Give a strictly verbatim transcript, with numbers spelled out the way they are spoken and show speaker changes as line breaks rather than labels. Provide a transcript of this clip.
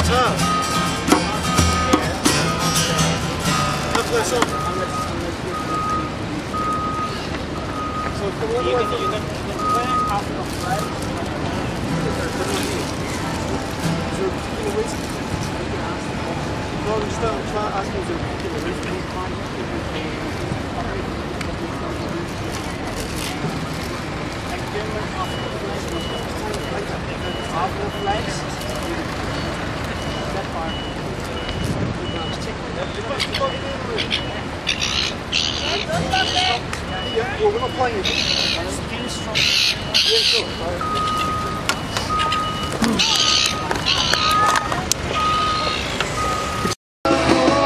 guitar. That's my song. So come all the way from... Rolling Stone, try asking to give a reason. After the flights, that part. Yeah, well, we're not playing it. Yeah, sure.